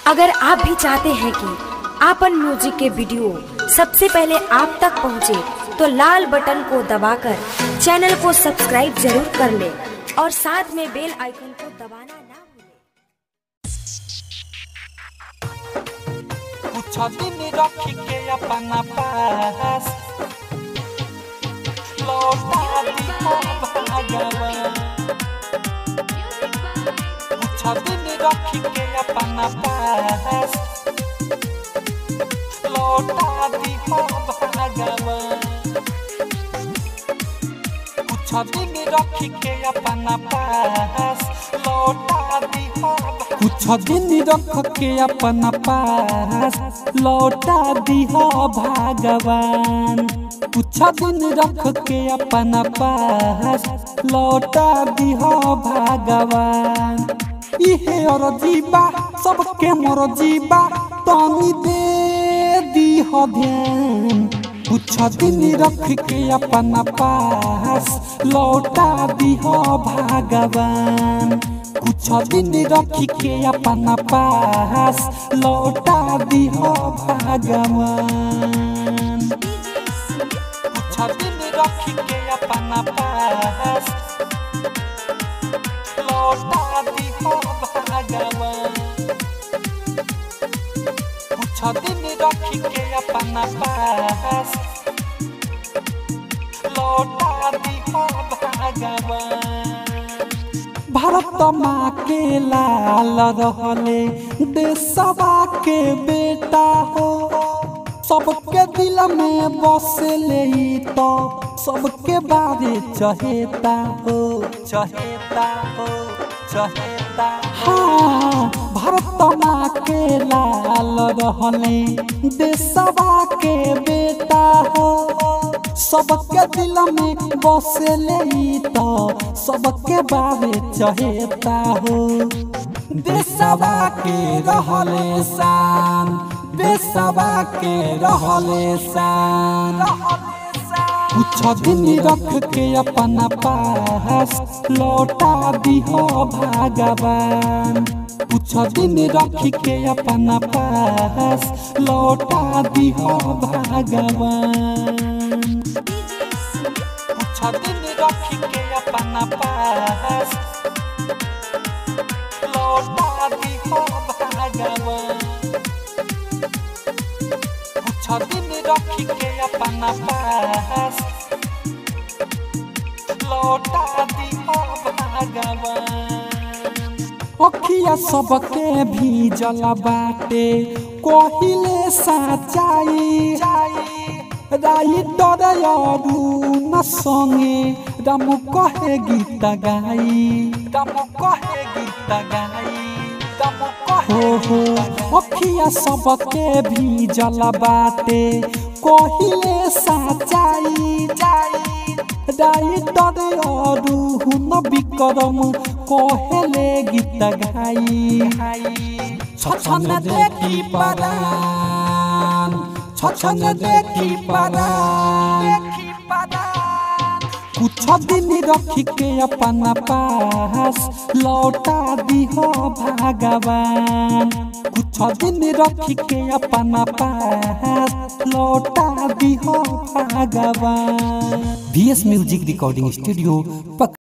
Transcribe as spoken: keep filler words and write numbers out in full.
अगर आप भी चाहते हैं कि आपन म्यूजिक के वीडियो सबसे पहले आप तक पहुंचे, तो लाल बटन को दबाकर चैनल को सब्सक्राइब जरूर कर ले और साथ में बेल आइकन को दबाना ना भूलें। कुछ दिन रखी के अपना पास लौटा दी भगवान। कुछ दिन रखी के अपना पास लौटा दी भगवान। कुछ दिन रखी के अपना पास लौटा दी कुछ दिन रख के अपना पास लौटा दी भगवान। कुछ दिन रख के अपना पास लौटा दी भगवान। इहे और जीवा सबके मोर जीवा तनी दे दी ध्यान। कुछ दिन रख के अपना पास लौटा दी भगवान। कुछ दिन रख के अपना पास लौटा दी भगवान। कुछ दिन रख के अपना पास लौटा दी भगवान। कुछ दिन रख के अपना पास लौटा दी भगवान। भारत माँ के लाल रहले देशवा के बेटा हो। सबके दिल में बसले तो सबके बारे चहेता हो चहेता हो चहेता। हाँ, भारत माँ के लाल रहले देशवा के बेटा हो। सबके दिल में बसले तो सबके बारे चहेता हो। देशवा के रहले शान देशवा के रहले शान। कुछ दिन रख के अपना पास लौटा दी भगवान। कुछ दिन रख के अपना पास लौटा दी भगवान। कुछ दिन रख के अपना पास लौटा दी भगवान। कुछ दिन रख के अपना पास लौटा दी भगवान। अखिया सबके भी जल बाटे कोहिले सच्चाई। राइटर न संगे राम कहे गीत गाई राम कहे गीत गाई राम कहे हो। अखिया सबके भी जल बाटे कोहिले सच्चाई। राइटर न विक्रम कहेले गीत गाई। छछन देखी परान छछन देखी परान। कुछ दिन रख के अपना पास लौटा दी भगवान। कुछ दिन रख के अपना पास लौटा दी भगवान। V S music recording studio.